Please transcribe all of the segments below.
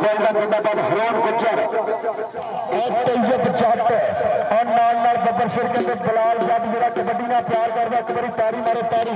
पहला जिंदाबाद हरोन गुज्जर और तैयब जट और नाल बब्बर सिर के बलाल जट जो कबड्डी ना प्यार करता एक बार तारी मारो तारी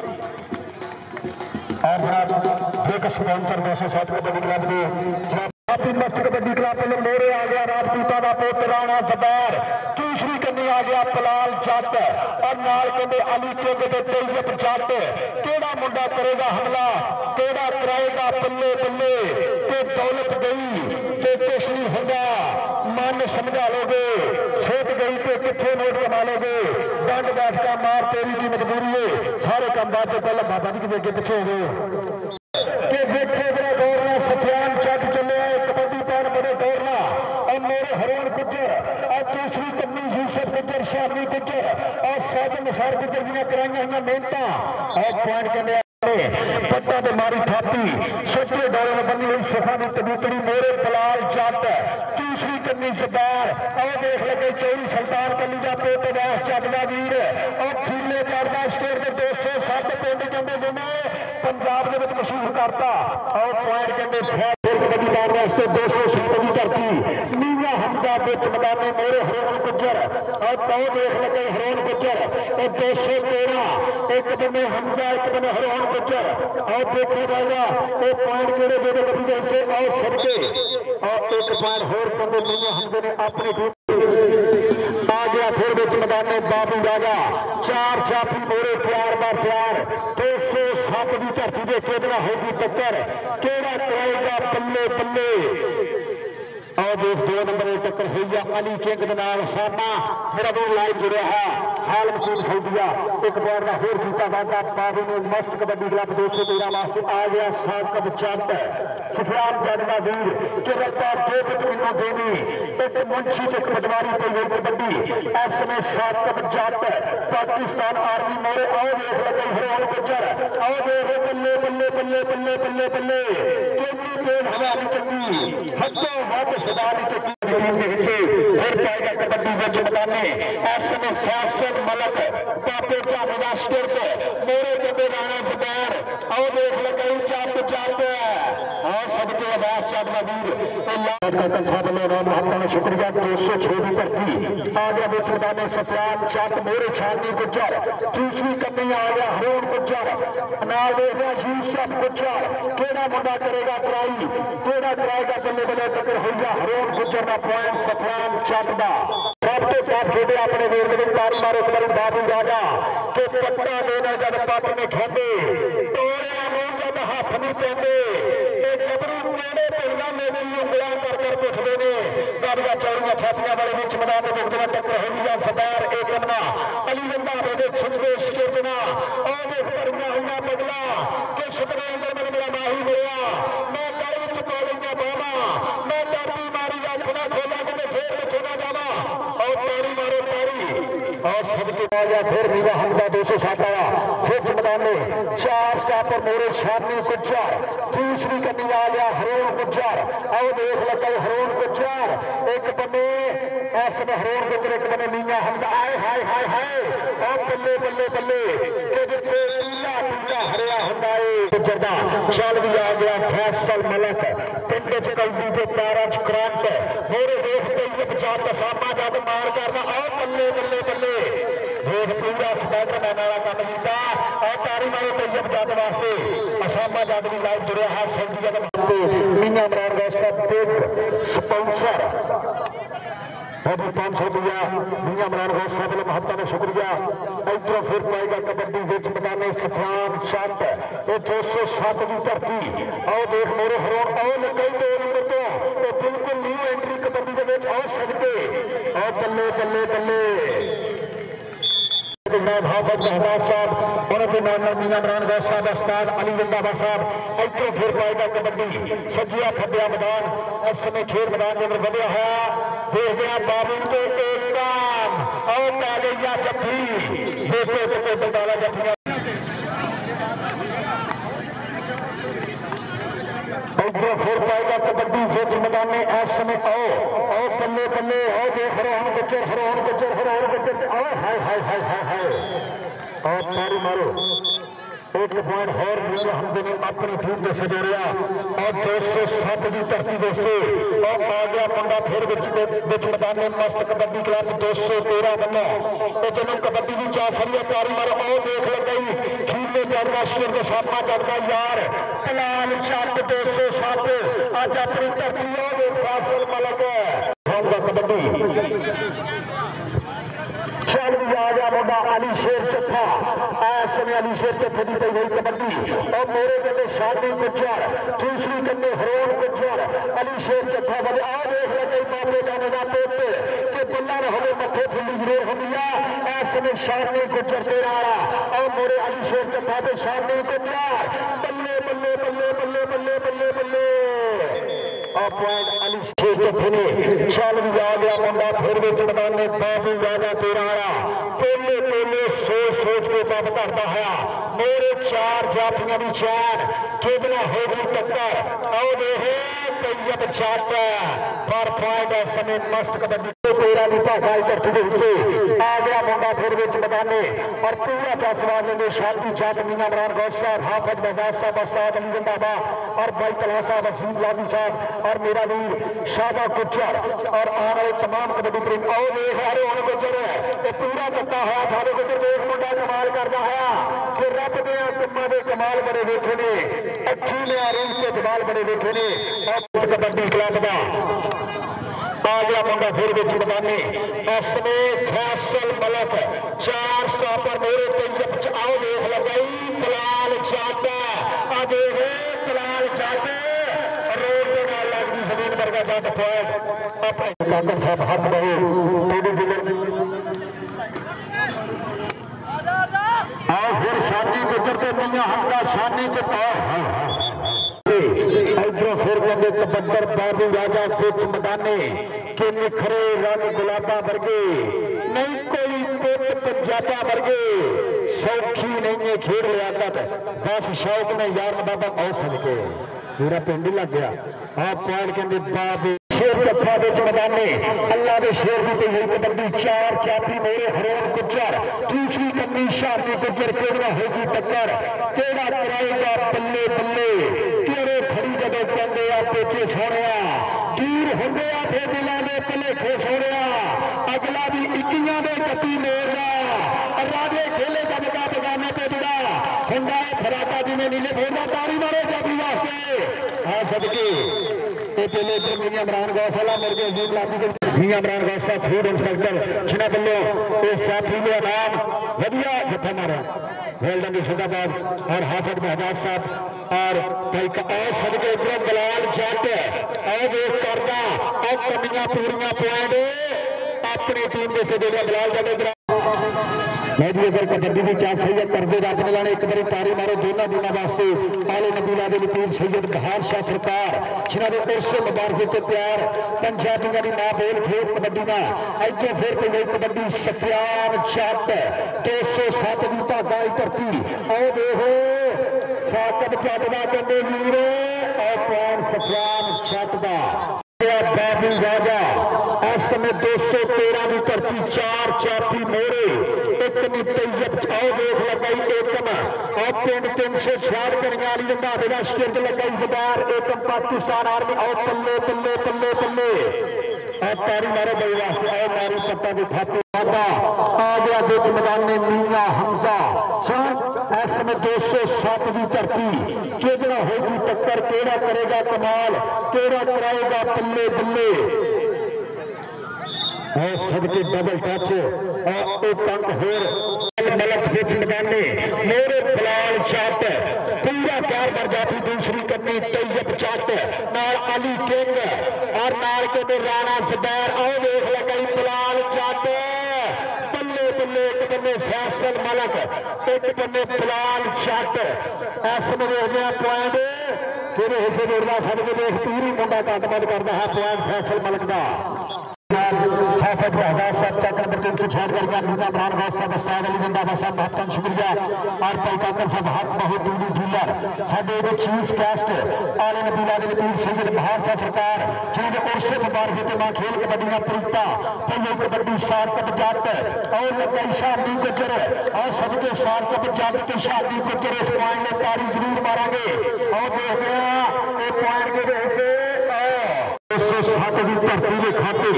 और एक स्पॉन्सर 207 कबड्डी क्लब के मस्त कबड्डी क्लब वालों मोरे आ गया राजपूता का पुत राणा जबार दूसरी कन्नी आ गया पलाल जट और नाल कहते अली चुग के तैयब जट केड़ा मुंडा करेगा हमला केड़ा कराएगा बल्ले बल्ले ते दौलत गई ते कुछ नहीं होगा मन समझा लोगे सोच गई तो कितने नोट कमा लोगे दंड बैठ का मार तेरी की मजबूरी है सारे काम बाद से पहले बाबा जी के अगे पिछे हो कि देखो बड़ा दौड़ना सफियान चट चले कबड्डी पैर बड़े दौड़ना और मेरे हरोन गुज्जर और दूसरी कन्नी यूसुफ गुज्जर शामी गुज्जर और साजन निसार गुज्जर जी कराई हुई मेहनत और पॉइंट के पट्टा ते मारी थापी सच्चे डोले में बनी हुई सुखा की कबूतरी मेरे बलाल जट दूसरी कन्नी जबार और देख लगे चौरी सुल्तान कली का पुत वैस जट का वीर और खीले करदा स्टेट के 207 पिंड कहते जिन्हें पंजाब के मशहूर करता और पॉइंट कहते कबड्डी पाने वास्ते 207 की धरती नीला हमदा बिच मैदाने मेरे हरोन गुज्जर और तो देख लगे हरोन गुज्जर और 213 एक बने हमजा एक बने हरोन गुज्जर और देखा जाएगा वो पॉइंट केड़े जेडे कबड्डी से और सबके और एक पॉइंट होर बंदे नीला हमदे ने अपनी टीम आ गया फिर बिच मैदाने बाबू राजा चार चापी मोरे प्यार का प्यार 207 की धरती के केड़ा होगी टक्कर केड़ा कराएगा बल्ले बल्ले और देख 2 नंबर टक्कर हुई है अली किंग के नाल सामना मेरा भी लाइव जुड़े है हाल मकूद सऊदिया एक बार का होर कीता वादा बाबू ने मस्त कबड्डी क्लब 213 वास्ते आ गया साकब जट सफियान जट का वीर के रत्ता 2 मिनटों देनी एक मुंशी ते पटवारी पे ये कबड्डी ऐसमें साकब जट पाकिस्तान आर्मी मोरे आओ देख लगे हरोन गुज्जर आओ देख बल्ले बल्ले बल्ले बल्ले बल्ले बल्ले केनी तेज हवा नहीं चंगी हदों हद सदा नहीं चंगी फिर पाएगा कबड्डी विच मैदाने ऐसमें फैसल मलक पापे झावे का स्टिर्प मोरे कदे राणा जबार आओ देख लगे चट चट और सबके आवाज चट का वीर शुक्रिया 206 की धरती आ गया बिच मैदाने सफियान जट मोरे छानी गुज्जर दूसरी कन्नी आ गया हरोन गुज्जर नाल देख रहा यूसुफ गुज्जर केड़ा मुंडा करेगा ट्राई केड़ा कराएगा बल्ले बल्ले टक्कर हुई है हरोन गुज्जर का पॉइंट सफियान जट का सब तो टॉप खेडे अपने वीर के तारी मारो एक बार बाबू राजा के पट्टा देना जब पट में खेदे तोड़िया जब हाथ नहीं पेंदे गबरू केड़े पिंडा मेरी उंगलियां कर पुछते ने गाड़ियां चौड़ियां छातियां वाले बीच मैदान में देखते टक्कर हुई है सरदार एक कमना अली रंगा मेरे छुटवे शिकना और देख करिया हुई बदला कि सुपने अंदर में मेरा माही मिला मैं गली च पौड़ियां पावा मैं डरदी मारी अखना खोला कि फिर छोड़ा जावा और तारी मारो तारी और सबके आया फिर नीला हमदा 207 आया फिर मैदान में 4 स्टापर मोरे शामी गुज्जर दूसरी कन्नी आ गया हरोन गुज्जर और देख लगा हरोन गुज्जर एक बने ऐसे हरोन गुज्जर एक बने नीला हमदा आए हाय हाय हाय और बल्ले बल्ले बल्ले के जिथे पीला पीला हरिया हुंदा है गुज्जर दा चल भी आ गया फैसल मलक पिंड च कलदी के पैरां च करंट मोरे देख तैयब जट सामा जट मार करना और बल्ले बल्ले बल्ले देख पूरा स्पाइडरमैन वाला काम कीता और तारी मारो तैयब जट वास्ते असामा जट भी लाइव जुड़े है सऊदी अरब मीना इमरान गौसा बिग स्पॉन्सर बहुत 500 रुपया मीना इमरान गौसा वाले महत्ता का शुक्रिया इधरों फिर पाएगा कबड्डी विच मैदाने सफियान जट ये 207 की धरती आओ देख मेरे हरोन आओ लगे 2 नंबर तो बिल्कुल न्यू एंट्री कबड्डी के विच आ सकते और बल्ले बल्ले बल्ले हाफिज महताज साहब उन्होंने नाम मीना इमरान गौस साहब उस्ताद अली जिंदाबाद साहब इधरों फिर पाएगा कबड्डी सज्जिया फटिया मैदान इस समय खेल मैदान के अंदर बढ़िया है देख गया बाबू तो एक काम और आ गई जफ्फी देखो बंदाला जफ्फिया इधरों फिर पाएगा कबड्डी विच मैदान में इस समय आओ बल्ले बल्ले आओ देख हरोन गुज्जर हरोन गुज्जर हरोन गुज्जर आओ हाय हाय हाय हाय हाय और तारी मारो एक पॉइंट और हमने अपनी टीम से जोड़िया और 207 की धरती दोस्तों और आ गया मुंडा फिर बिच मैदान मस्त कबड्डी क्लब 213 बनो तो चलो कबड्डी की चाह सही प्यारी मारो आओ देख लग गई खीरने चढ़ना शेर के सामना चढ़ता यार पलाल चट 207 अज अपनी धरती फासिल मलक कबड्डी चल भी आ गया मुंडा अली शेर चट्ठा इस समय अली शेर चट्ठे की पई गई कबड्डी और मेरे कन्ने शादी गुज्जर दूसरी कन्ने हरोन गुज्जर अली शेर चट्ठा बजे आ देख लगे बाबे जाने का पोत कि बल्ला न हो मथे फुली जरूर होंगी इस समय शादी गुज्जर तेरा वाला और मेरे अली शेर चट्ठा पे शादी गुज्जर बल्ले बल्ले बल्ले बल्ले बल्ले बल्ले बल्ले पॉइंट अली शेर चट्ठे ने चल भी आ गया मुंडा फिर बिच मैदान में बाबू राजा तेरा पहले पहले सोच के बब धरता है मेरे चार जाफियां की चैन कितना होगी टक्कर आओ देखे तैयब जट पर पॉइंट इस समय मस्त कबड्डी तेरा की भाषा धरती के हिस्से आ गया मुंडा फिर बिच मैदान में और पूरा चसवा लेंगे शांति जट मीना इमरान गौस साहब हाफिज बजाज साहब साहब अली जिंदाबा और भाई तला साहब असीम लादी साहब और मेरा वीर शाबा गुज्जर और आने वाले तमाम कबड्डी प्रेम आओ देख रहे होने गुज्जर है पूरा करता है सारे गुज्जर देख मुंडा कमाल करता है कि रब दे कम्मा दे कमाल बड़े देखे ने अखी ने रूह के जमाल बड़े देखे ने और कबड्डी क्लब का आ गया मुंडा फिर बिच मैदानी इसमें फैसल मलक चार स्टॉपर मेरे तैयब आओ देख लगाई पलाल चाटा आ देख पलाल चाटे रोड के नाल लगती जमीन पर का जट पॉइंट अपने काकन साहब हाथ रहे आओ फिर शादी गुजरते मियां हमका शानी के पास इधरों फिर कहते कबड्डर बाबू राजा कुछ मैदाने के निखरे रंग गुलाबा वर्गे नहीं कोई पुत पंजाबा वर्गे सौखी नहीं है खेड़ लियाकत बस शौक ने यार बाबा आओ सदके पूरा पिंड ही लग गया आप पॉइंट कहते बाबू शेर चप्पा बिच मैदान में अल्लाह के शेर की पई हुई कबड्डी चार चापी मेरे हरोन गुज्जर दूसरी कन्नी शादी गुज्जर केड़ा होगी टक्कर केड़ा कराएगा बल्ले बल्ले तेरे खड़ी जगह कहते आ पेचे सोने दूर होंगे फिर दिलों के भलेखे सोने अगला भी 21 के गति मेरना राजे खेले जगह बगाने पे जुड़ा हुंडा खराटा जी ने नीले बोलना तारी मारो जाती वास्ते हाँ सदके पहले मियां इमरान गौशाला मेरे अजीब लाठी मियां इमरान गौशा फूड इंस्पेक्टर जिन्हें बल्लों इस जाफी में नाम वधिया जत्था मारा वेल्डन की जिंदाबाद और हाफिज बजाज साहब और भाई सदके इधर दलाल जट और देख करना और कमियां पूरियां पॉइंट अपनी टीम के से दलाल जट मैं जी अगर कबड्डी की चाह सैयद करते अपने लाने एक बार तारी मारो दोनों दिनों वास्ते आले नबीला के लकीर सैयद बहार शाह सरकार जिन्होंने उर्स मुबारक से प्यार पंजाबियों की मां बोल खेल कबड्डी का अगे फिर पई कबड्डी सफियान जट 207 की भागा धरती आओ देखो साकब जट का कहते वीर और कौन सफियान जट का बाबू राजा इस समय 213 की धरती चार चापी मोरे एक तैयब आओ देख लगाई एकम और पिंड 366 करियाली रंधावे का शिरज लगाई जबार एकम पाकिस्तान आर्मी आओ पल्ले पल्ले पल्ले पल्ले और तारी मारो बई वास्ते आओ मारी पत्ता के खाते आ गया बिच मैदान में मीना हमजा इस समय 207 की धरती केड़ा होगी टक्कर केड़ा करेगा कमाल केड़ा कराएगा पल्ले बल्ले और सबके डबल टच और एक अंक होर मलक बिच मैदान में मेरे फिलहाल चट पूरा प्यार कर जाती दूसरी कन्नी तैयब चट नाल अली किंग और नाल के राणा जुबैर आओ देख लगाई फिलहाल चट बल्ले बल्ले एक बन्ने फैसल मलक एक बन्ने फिलहाल चट इस देखने पॉइंट कि हिस्से जोड़ना सबके देख पूरी मुंडा घट बंद करता है पॉइंट फैसल मलक का हाफिज बहदाज साहब चक्कर नंबर 366 करिया मीना इमरान गौस साहब उस्ताद अली जिंदाबाद साहब बहुत शुक्रिया और पैकाकर साहब हक बहुत दूरी डीलर साडे चीफ गेस्ट आले नबीला दे पीर सैयद बहार शाह सरकार जिन्होंने उर्से मुबारक ते मां खेल कबड्डियां प्रीता पहले कबड्डी सारकत जट और लकई शादी गुजर और सबके सारकत जट ते शादी गुजर इस पॉइंट में तारी जरूर मारेंगे और देखते हैं ये पॉइंट के हिस्से 207 की धरती के खाते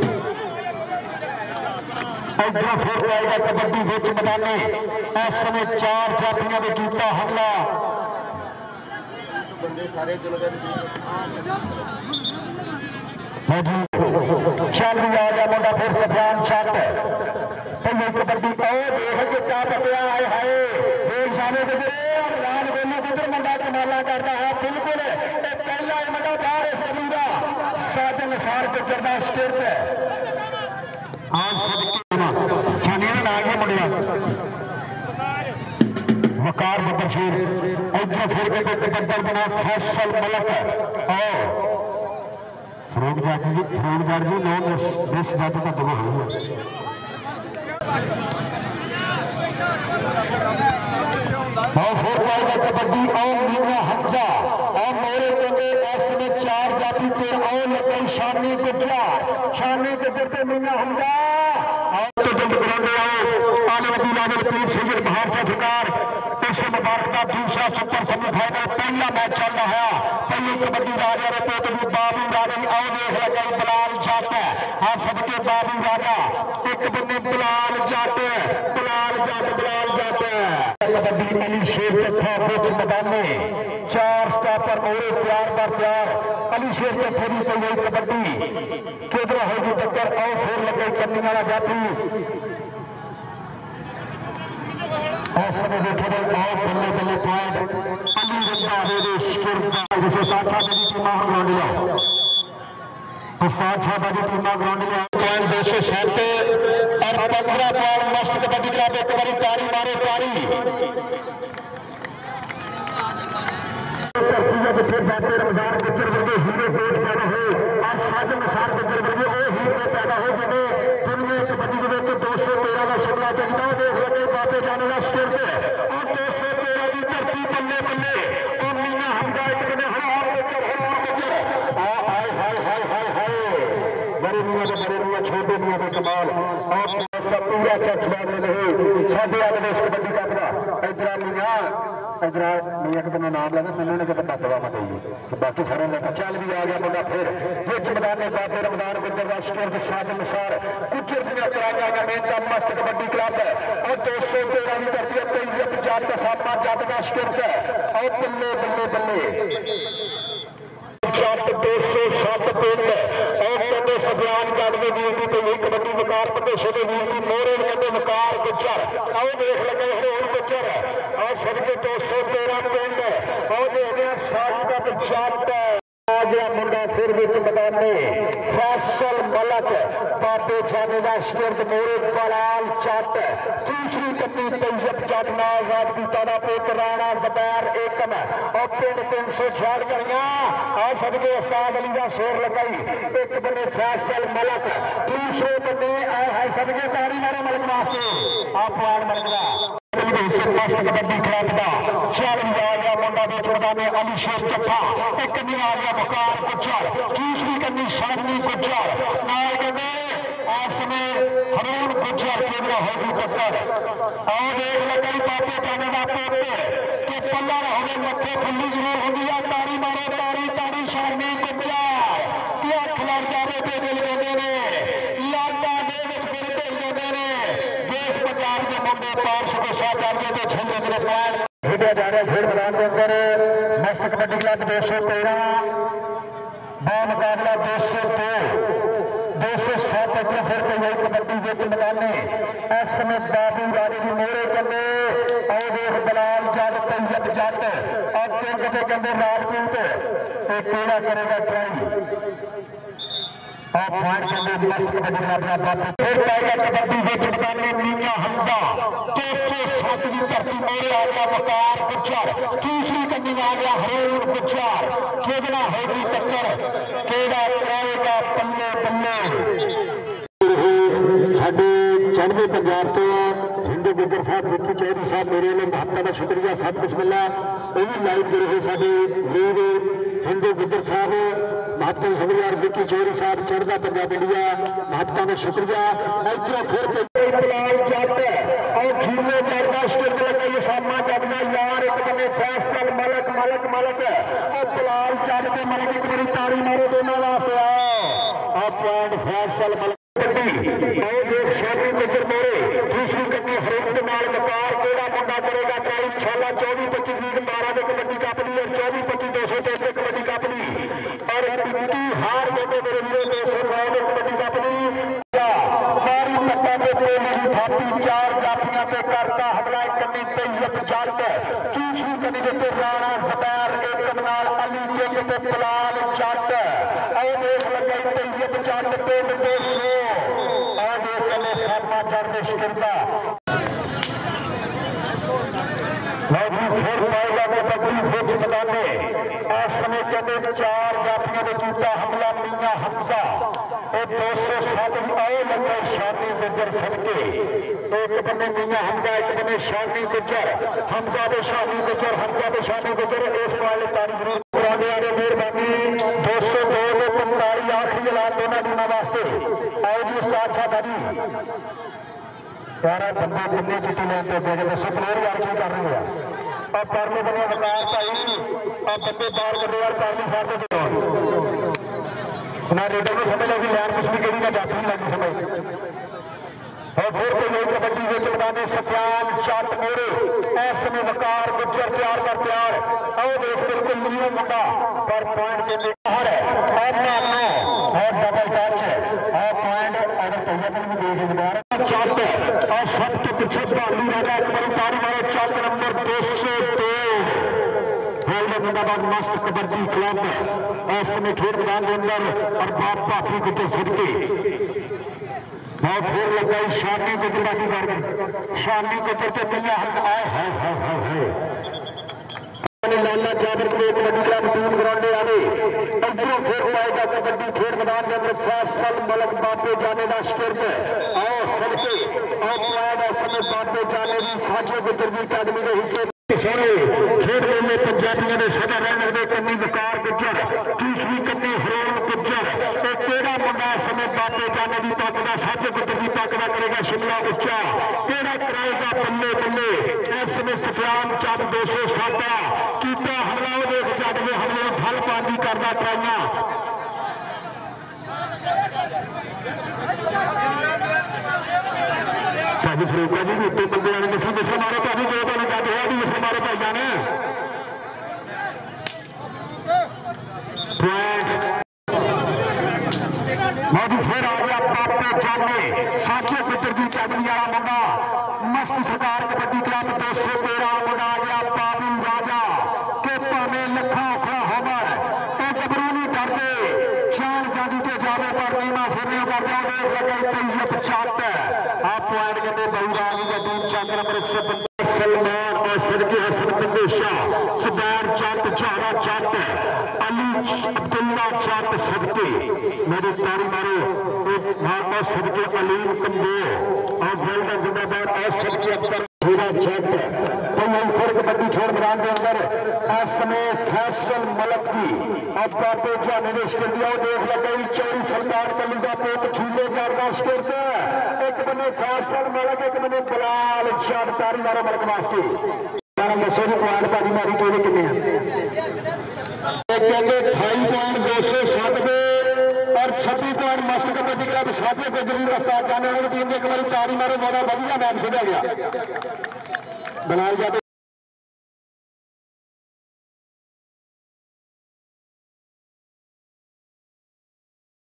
इधर फिर पाएगा कबड्डी विच मैदाने इस समय 4 जातियों ने किया हमला चल भी आ गया मुंडा फिर सफियान छत पहले कबड्डी देख के क्या बतिया आए हाय देख सामने गुजरे अमरान वेलू गुजर मुंडा कमाला करता है बिल्कुल पहला मुंडा बाहर इस कबड्डी का साजन सार गुजर का स्टिर्ट है आ गया मुंडिया वकार बब्बर शेर इधर फिर के बब्बर बना फैसल मलक और फरूक जाती जी फरूक जाट जी लोग इस जाति का दवा हुआ कबड्डी और मीना हमजा और मेरे कहते ऐसे 4 जाति पे और लगे शानी गुजर पे मीना हमजा और तो जल्द कराने आओ आने वाली पीर सैयद बहार शाह सरकार इस मुबारक का दूसरा सुपर सेमीफाइनल पहला मैच चल रहा है पहले कबड्डी राजा रिपोर्ट भी बाबू राजा और देख लगे बलाल जाट हाँ सबके बाबू राजा एक बंदे बलाल जाट कबड्डी अली शेर चट्ठा बिच मैदाने 4 स्टॉपर मोरे तैयार अली शेर चट्ठे की पई कबड्डी किधर होगी टक्कर और फिर लगे कन्नी वाला जाती ऐसे देखे बहुत बल्ले पॉइंट अली रंगा जिसे साथ टीमा ग्राउंड लिया तो साथ ग्राउंड लिया पॉइंट 207 और 15 पॉइंट मस्त कबड्डी क्लब एक बारी तारी मारे तारी रमजान गुजर वर्गे हीरो कोच पैदा हो और साजन निसार गुजर वर्गे वो हीरो पैदा हो जिन्हें दुनिया कबड्डी के 213 का शिमला चलता देख लगे बातें जाने का स्टेट और 213 की धरती बल्ले और मीना हमजा एक बने हर गुजर बड़े मियाँ छोटे मियाँ के कमाल और पूरा चर्च मारने रहे साढ़े आगे इस कबड्डी का अपना इधर मियाँ का नाम लगा मैंने दवा बताइए बाकी सारे ने चल भी आ गया मुंडा फिर विच मैदान में बाबे रमजान गुजर राष्ट्र साजन निसार गुजर कराया गया मेहनत मस्त कबड्डी क्लब और 213 की धरती तैयब जाट का सामना जाट राष्ट्र और बल्ले जट 207 पिंड और कहते सफियान जाट के वीर की पई कबड्डी वकार प्रदेश के वीर की मोहरे कहते वकार गुजर आओ देख लगे हरोड़ गुजर और सबके 213 पिंड और देखते साकत जट आ गया मुंडा फिर विच मैदाने फैसल मलक बाबे जाने का स्टिर्ट मोरे बलाल जट दूसरी कन्नी तैयब जट नाल राजपूता का पुत्र राणा ज़ुबैर एकम और पिंड 366 करियां आ सबके उस्ताद अली का शेर लगाई एक बने फैसल मलक दूसरे बने आए है सबके तारी मारे मलक वास्ते आप पॉइंट मलक मस्त कबड्डी क्लब का चल आ गया मुंडा बीच मैदाने अली शेर चट्ठा एक कन्नी आ गया वकार गुजर दूसरी कन्नी शानी गुजर नाल कहते इसमें हरून गुजर केंद्र होगी टक्कर और देख लगे बातें जाने का पुत्र कि पल्ला रहे मथे खुली जरूर होगी है तारी मारे तारी शानी गुजर क्या खिलाड़ जावे पे दिल देते ने लाडा दे विच दिल भेज देते ने देश पंजाब के मुंडे पार्श को साथ आगे तो छंदे मेरे पैर खेलिया जा रहा खेल मैदान के अंदर मस्त कबड्डी क्लब 213 मुकाबला 207 फिर कोई कबड्डी विच मैदाने इस समय बाबू राजे की मोहरे कन्ने और देख बलाल जट तैयब जट और किंग के कहते राजपूत ये केड़ा करेगा ट्राई और पॉइंट कहते मस्त कबड्डी अपना बापू फिर पाएगा कबड्डी विच मैदाने मीना हमजा 207 की धरती मोहरे आ गया वकार गुजर दूसरी कन्नी आ गया हरोड़ गुजर केड़ा होगी टक्कर केड़ा आएगा पल्ले पंजाब तो हिंदू गुजर साहब विक्की चौधरी साहब मेरे लिए महत्ता का शुक्रिया सब बिस्मिल्ला वो भी लाइव जुड़े हुए साडे वीर हिंदू गुजर साहब महत्ता का शुक्रिया विक्की चौधरी साहब चढ़दा पंजाब इंडिया महत्ता का शुक्रिया। इधरों फिर पलाल जट और खीले करदा स्टिक लगाई सामना जगना यार एक बने फैसल मलक मलक मलक और पलाल जट के मलक एक बड़ी ताड़ी मारो दोनों वास्ते आओ पॉइंट फैसल मलक शादी गुजर मोरे दूसरी कन्नी हरिंद नाल वकार केड़ा मुंडा करेगा ट्राई इंशाल्लाह 24-25 लीग 12 की कबड्डी कपनी और 24-25 200 कबड्डी कपनी और पिंडी हार देते मेरे लिए 209 की कबड्डी कपनी मारी पट्टा पे पहली थापी 4 जाफियां पे करता हमला कन्नी तैयब जट दूसरी कन्नी देते राणा ज़बैर एक नाल अली किंग ते पलाल जट और देख लगाई तैयब जट पे 200 सामना चढ़ शिकंदा फिर पाएगा कबड्डी फिर मैदाने इस समय कहते 4 जाफियों ने किया हमला मियां हमजा और 207 आए लगे शानी गुजर सदके एक बने मियां हमजा एक बने शानी गुजर हमजा दे शानी गुजर हमजा दे शानी गुजर इस वाले तारीख जरूर कराने वाले मेहरबानी 202 तो 45 आखिरी ऐलान दोनों टीमों वास्ते आओ जी उस्ताद साहब जी सारा बंदे कितने चिट्ठी लेते देखे दसो प्लेयर यार की कर रहे हैं और परले बने वकार भाई और बंदे बाहर बंदे यार परली साइड पे ना रेडर को समझ लगी लैन पिछली केड़ी का जाती नहीं लगी समझ और फिर कोई एक कबड्डी में मैदाने सफियान जट मोरे इस समय वकार गुजर तैयार कर तैयार और देख बिल्कुल न्यू मुंडा पर पॉइंट के लिए बाहर है और मारना और डबल टच और पॉइंट अगर तैयार भी देख दोबारा जट और सबके पीछे भालू रहता एक बार तारी मारो चौक नंबर 202 मुंडाबाद मस्त कबड्डी क्लब इस समय खेल मैदान के अंदर और बाप भापी गुजर सदके बहुत फिर लगाई शानी गुजर की कर शानी गुजर के मियां हम आए लाला जाबर को कबड्डी क्लब टीम ग्राउंड आवे इधरों फिर पाएगा कबड्डी खेल मैदान के अंदर फैसल मलक बापे जाने का शिकंद आओ सदके और इस समय बापे जाने की साझे गुजर की अकादमी के हिस्से सोने खेल मेले पंजाबियों ने सदा रहने के कन्नी वकार गुजर दूसरी कन्नी हरोल गुजर तो केड़ा मुंडा समय बापे जाने की ताकत साझे गुजर की ताकत करेगा शिमला उच्चा केड़ा कराएगा बल्ले बल्ले इस समय सफियान चंद 207 कीता हमला देख जट के हमले फल पानी करना कराइया भाजी फरूका जी उत्ते बंदे ने दसो मारो भाजी जो तुम कहते हैं भी दसो मारो भाई जाने फिर आ गया बापे जाने साचे गुजर की अकादमी वाला मुंडा मस्त सरकार कबड्डी क्लब 213 मुंडा आ गया पावी राजा के भावे लखा औखा होवर तो गबरू नहीं करते जान जादी के जावे पर नीमा सिरियों कर तैयब जट आप पॉइंट कहते बहुरानी का टीम चैंपियन नंबर 150 सलमान और सदके हसन बंदेशा सुबैर जट झारा जट अली अब्दुल्ला जट सदके मेरे तारी मारो एक मारना सदके अलीम कंबो और वेल्डर जिंदाबाद और सदके अब्दुल हीरा जट फिर कबड्डी खेल मैदान के अंदर इस समय फैसल मलक की अब बापे जाने ने शिकंद दिया देख लगाई चौरी सरकार कली का पोत खीले करना शिकंद एक बने फैसल मलक एक बने बलाल जट तारी मारो मलक वास्ते दसो जी पॉइंट भाजी मारी तो कितने कहते 28 पॉइंट 297 और 26 पॉइंट मस्त कबड्डी क्लब साथे गुजरी रस्ता जाने वाली टीम एक बार तारी मारो बड़ा बढ़िया मैच खेला गया बनाया जाता